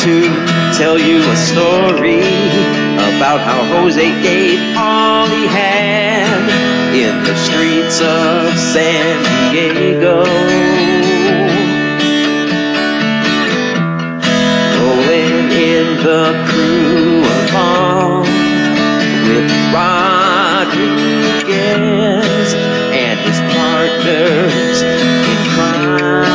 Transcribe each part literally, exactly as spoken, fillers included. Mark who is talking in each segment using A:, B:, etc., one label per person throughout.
A: to tell you a story about how Jose gave all he had in the streets of San Diego. Rolling in the crew along with Rodriguez and his partners in crime.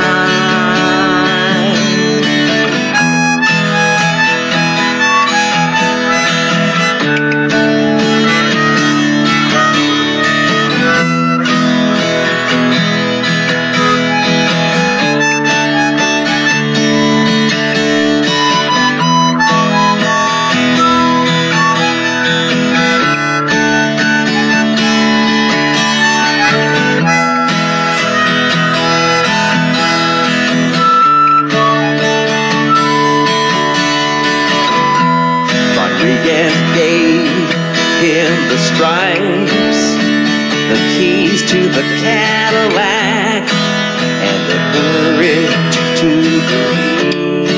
A: Rodriguez gave him the stripes, the keys to the Cadillac, and the courage to believe.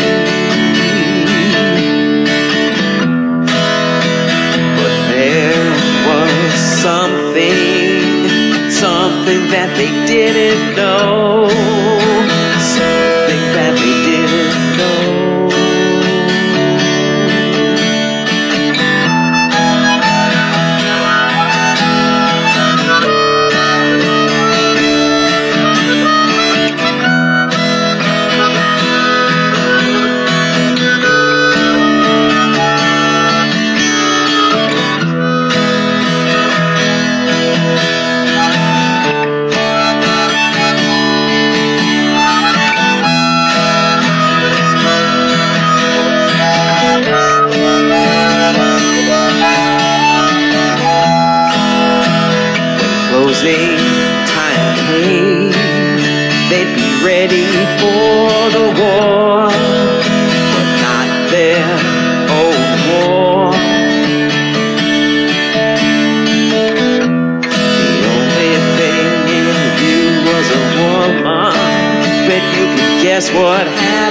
A: But there was something, something that they didn't know, something that they didn't know. Closing time came, they'd be ready for the war, but not their own war. The only thing in view was a woman, but you can guess what happened.